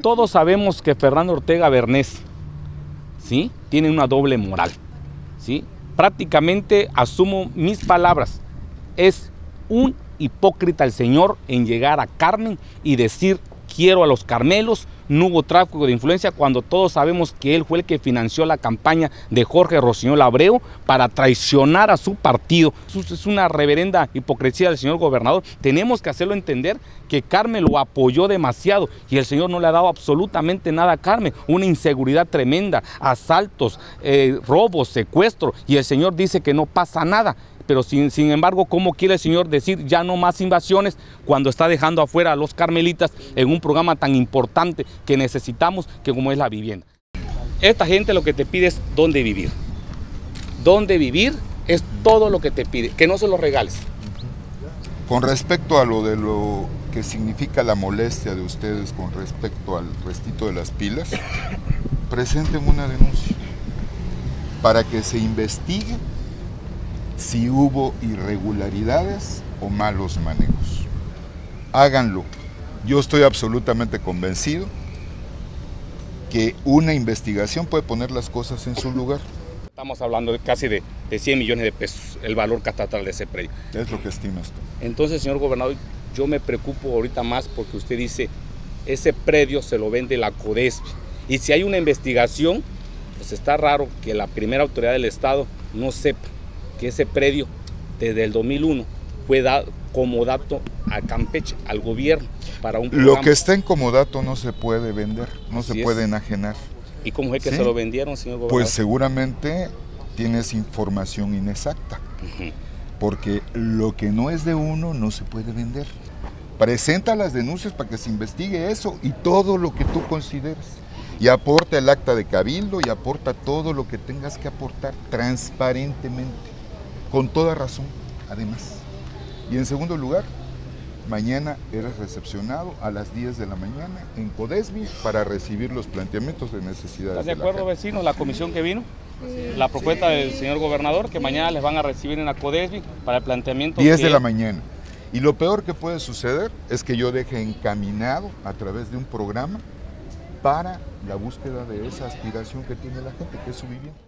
todos sabemos que Fernando Ortega Bernés, ¿sí?, tiene una doble moral, ¿sí? Prácticamente, asumo mis palabras, es un hipócrita el señor en llegar a Carmen y decir quiero a los Carmelos, no hubo tráfico de influencia, cuando todos sabemos que él fue el que financió la campaña de Jorge Rossinyol Abreu para traicionar a su partido. Es una reverenda hipocresía del señor gobernador. Tenemos que hacerlo entender que Carmen lo apoyó demasiado y el señor no le ha dado absolutamente nada a Carmen. Una inseguridad tremenda, asaltos, robos, secuestros, y el señor dice que no pasa nada. Pero sin embargo, ¿cómo quiere el señor decir ya no más invasiones cuando está dejando afuera a los carmelitas en un programa tan importante que necesitamos, que como es la vivienda? Esta gente lo que te pide es dónde vivir. Dónde vivir es todo lo que te pide, que no se lo regales. Con respecto a lo que significa la molestia de ustedes con respecto al restito de las pilas, presenten una denuncia para que se investigue si hubo irregularidades o malos manejos. Háganlo. Yo estoy absolutamente convencido que una investigación puede poner las cosas en su lugar. Estamos hablando de casi de 100 millones de pesos, el valor catastral de ese predio. Es lo que estimas tú. Entonces, señor gobernador, yo me preocupo ahorita más porque usted dice, ese predio se lo vende la CODESBI. Y si hay una investigación, pues está raro que la primera autoridad del Estado no sepa que ese predio desde el 2001 fue dado como dato a Campeche, al gobierno, para un programa. Lo que está en comodato no se puede vender, no se puede enajenar. ¿Y cómo es que se lo vendieron, señor gobernador? Pues seguramente tienes información inexacta, porque lo que no es de uno no se puede vender. Presenta las denuncias para que se investigue eso y todo lo que tú consideres. Y aporta el acta de cabildo y aporta todo lo que tengas que aportar transparentemente, con toda razón, además. Y en segundo lugar, mañana eres recepcionado a las 10 de la mañana en CODESBI para recibir los planteamientos de necesidades. ¿Estás de acuerdo, vecinos, la comisión que vino? La propuesta del señor gobernador, que mañana les van a recibir en la CODESBI para el planteamiento. 10 de la mañana. Y lo peor que puede suceder es que yo deje encaminado a través de un programa para la búsqueda de esa aspiración que tiene la gente, que es su vivienda.